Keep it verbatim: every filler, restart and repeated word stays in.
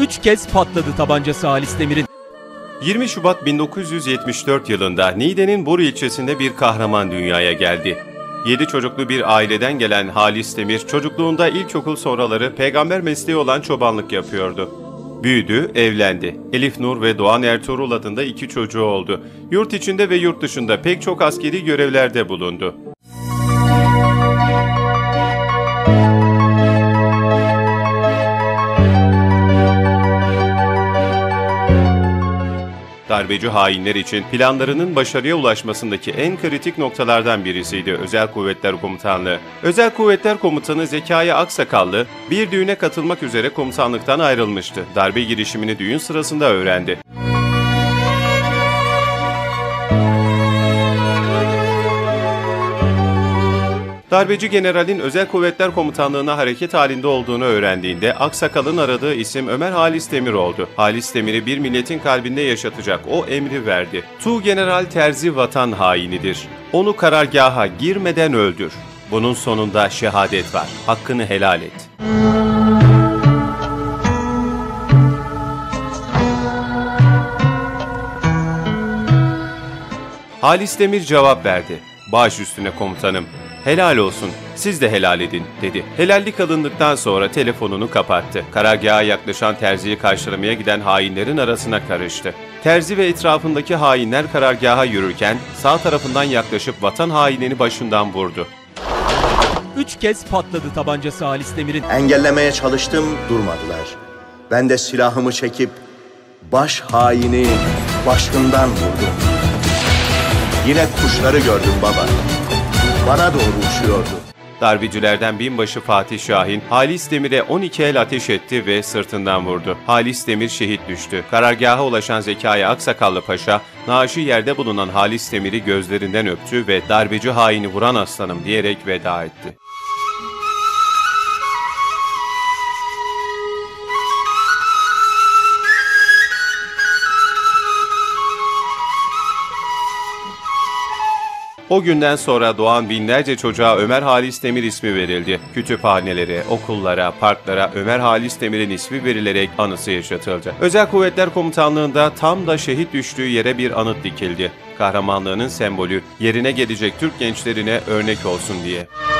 Üç kez patladı tabancası Halis Demir'in. yirmi Şubat bin dokuz yüz yetmiş dört yılında Niğde'nin Buru ilçesinde bir kahraman dünyaya geldi. Yedi çocuklu bir aileden gelen Halis Demir, çocukluğunda ilkokul sonraları peygamber mesleği olan çobanlık yapıyordu. Büyüdü, evlendi. Elif Nur ve Doğan Ertuğrul adında iki çocuğu oldu. Yurt içinde ve yurt dışında pek çok askeri görevlerde bulundu. Darbeci hainler için planlarının başarıya ulaşmasındaki en kritik noktalardan birisiydi Özel Kuvvetler Komutanlığı. Özel Kuvvetler Komutanı Zekai Aksakallı bir düğüne katılmak üzere komutanlıktan ayrılmıştı. Darbe girişimini düğün sırasında öğrendi. Darbeci generalin Özel Kuvvetler Komutanlığı'na hareket halinde olduğunu öğrendiğinde Aksakal'ın aradığı isim Ömer Halis Demir oldu. Halis Demir'i bir milletin kalbinde yaşatacak o emri verdi. Tuğgeneral Terzi vatan hainidir. Onu karargaha girmeden öldür. Bunun sonunda şehadet var. Hakkını helal et. Halis Demir cevap verdi. Baş üstüne komutanım. Helal olsun, siz de helal edin, dedi. Helallik alındıktan sonra telefonunu kapattı. Karargaha yaklaşan Terzi'yi karşılamaya giden hainlerin arasına karıştı. Terzi ve etrafındaki hainler karargaha yürürken sağ tarafından yaklaşıp vatan hainini başından vurdu. Üç kez patladı tabancası Halis Demir'in. Engellemeye çalıştım, durmadılar. Ben de silahımı çekip baş haini başından vurdum. Yine kuşları gördüm baba. Bana doğru uçuyordu. Darbecilerden binbaşı Fatih Şahin, Halis Demir'e on iki el ateş etti ve sırtından vurdu. Halis Demir şehit düştü. Karargaha ulaşan Zekai Aksakallı Paşa, naaşı yerde bulunan Halis Demir'i gözlerinden öptü ve darbeci haini vuran aslanım diyerek veda etti. O günden sonra doğan binlerce çocuğa Ömer Halis Demir ismi verildi. Kütüphanelere, okullara, parklara Ömer Halis Demir'in ismi verilerek anısı yaşatıldı. Özel Kuvvetler Komutanlığı'nda tam da şehit düştüğü yere bir anıt dikildi. Kahramanlığının sembolü yerine gelecek Türk gençlerine örnek olsun diye.